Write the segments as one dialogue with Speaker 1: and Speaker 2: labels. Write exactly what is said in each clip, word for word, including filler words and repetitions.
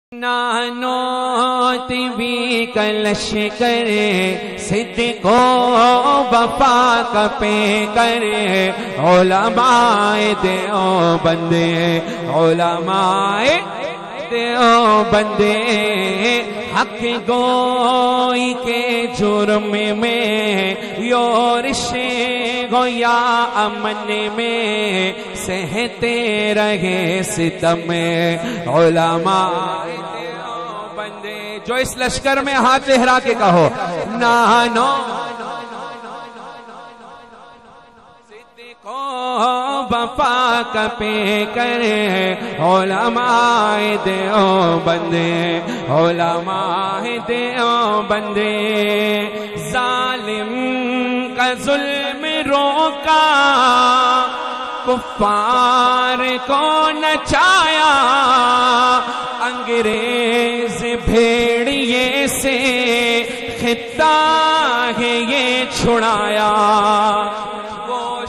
Speaker 1: نانوت بھی کلش کرے صدق و وفا کا پے کرے علماء دیوبند علماء دیوبند حق گوئی کے جرم میں یورش گویا امن میں سہتے رہے ستم علماء دیوبند جو اس لشکر میں ہاتھ لہرا کے کہو نانو وفا کا پے کرے علماء دیوبند علماء دیوبند ظالم کا ظلم روکا کفار کو نچایا انگریز بھیڑیے سے خطہ ہے یہ چھڑایا وہ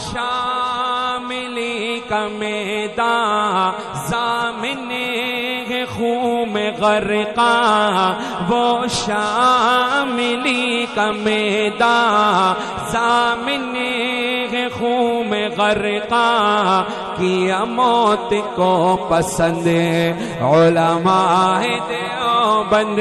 Speaker 1: شاملی کا میدان ضامن ہے خون میں غرقا وہ شاملی کا میدان ضامن ہے خون میں غرقا کیا موت کو پسند علماء دیوبند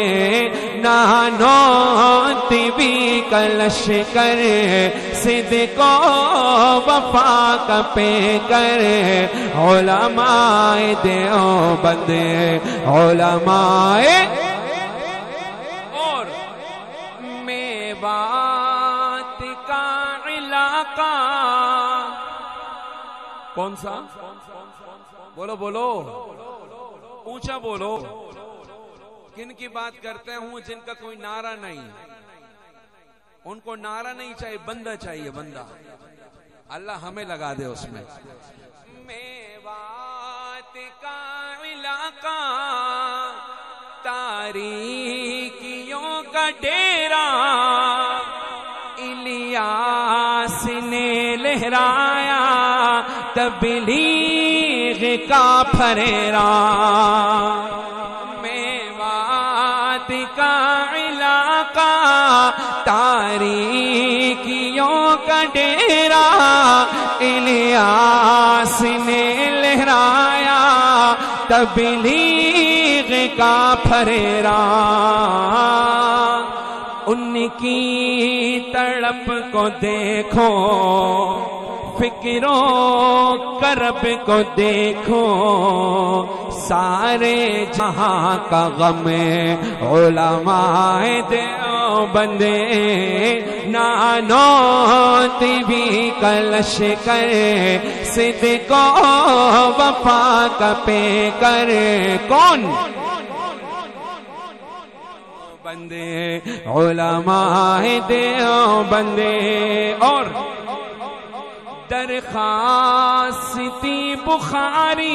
Speaker 1: نانوت بھی کلش کرے صدق و وفا کا پے کرے علماء دیوبند علماء اور میوات کا علاقہ کون سا بولو بولو اونچا بولو کن کی بات کرتے ہوں جن کا کوئی نعرہ نہیں ان کو نعرہ نہیں چاہیے بندہ چاہیے بندہ اللہ ہمیں لگا دے اس میں میوات کا علاقہ تاریکیوں کا ڈیرا الیاس نے لہرایا تبلیغ کا پھریرا میوات کا علاقہ تاریکیوں کا ڈیرا الیاس نے لہرایا تبلیغ کا پھریرا ان کی تڑپ کو دیکھو فکر و کرب کو دیکھو سارے جہاں کا غم علماء دیوبند نانوت بھی کلش کرے صدق و وفا کا پے کرے کون بندے علماء دیوبند اور درخواستی بخاری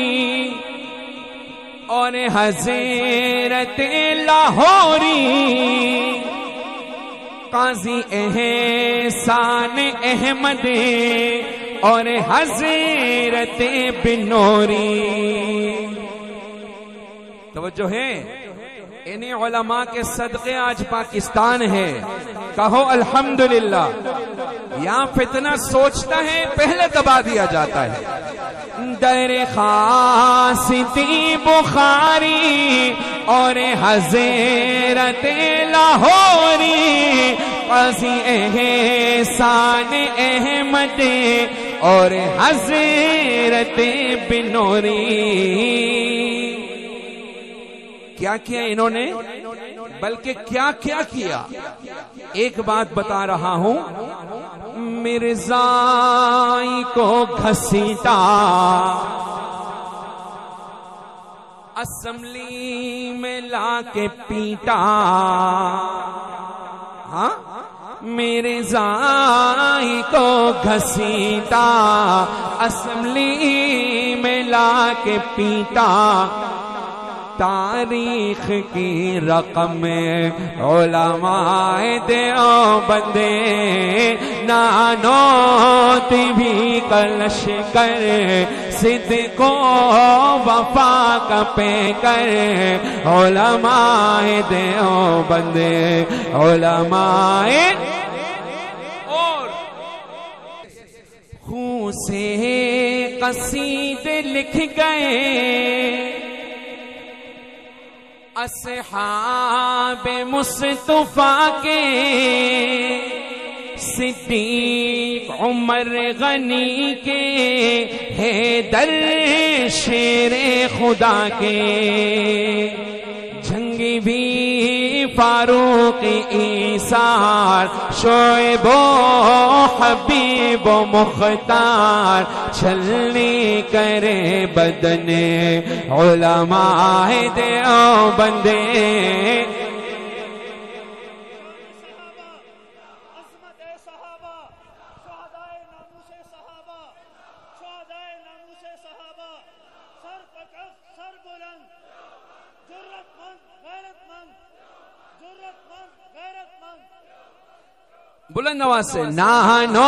Speaker 1: اور حضرت لاہوری قاضی احسان احمد اور حضرت بنوری توجہ ہے انہی علماء کے صدقے آج پاکستان ہے کہو الحمدللہ یہاں فتنہ سوچتا ہے پہلے دبا دیا جاتا ہے درخواستی بخاری اور حضرت لاہوری قاضی احسان احمد اور حضرت بنوری کیا کیا انہوں نے بلکہ کیا کیا کیا ایک بات بتا رہا ہوں مرزائی کو گھسیٹا اسمبلی میں لا کے پیٹا ہاں مرزائی کو گھسیٹا اسمبلی میں لا کے پیٹا تاریخ کی رقم علماء دیوبند نانوت بھی کلش کر صدق و وفا کا پے کر علماء دیوبند علماء اور خون سے قصیدے لکھ گئے اصحاب مصطفیٰ کے صدیق عمر غنی کے حیدر شیر خدا کے جنگ بھی فاروق ایثار شعیب و حبیب و مختار چھلنی کرے بدن علماء دیوبند بلند آواز سے نانو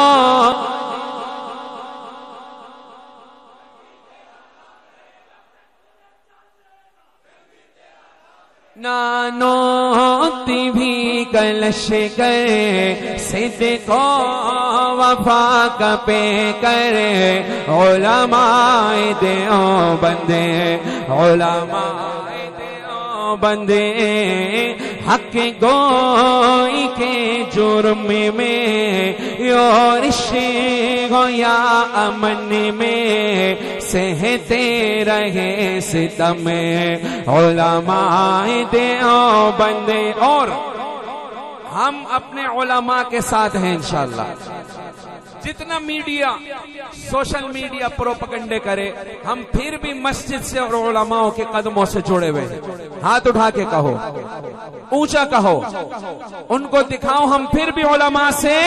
Speaker 1: نانوت بھی کلش کرے صدق و وفا کا پے کرے علماء دیوبند علماء دیوبند حق گوئی کے جرم میں یورش ہو یا امن میں سہتے رہے ستم علماء دیوبند اور ہم اپنے علماء کے ساتھ ہیں انشاءاللہ جتنا میڈیا سوشل میڈیا پروپگنڈے کرے ہم پھر بھی مسجد سے اور علماء کے قدموں سے جڑے ہوئے ہیں ہاتھ اٹھا کے کہو اونچا کہو ان کو دکھاؤ ہم پھر بھی علماء سے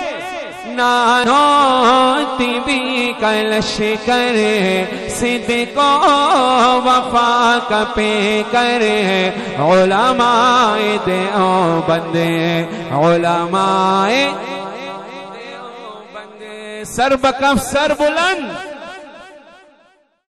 Speaker 1: نانوت بھی کلش کرے صدق و وفا کا پے کرے علماء دیوبند علماء دیوبند سر بکف سر بلند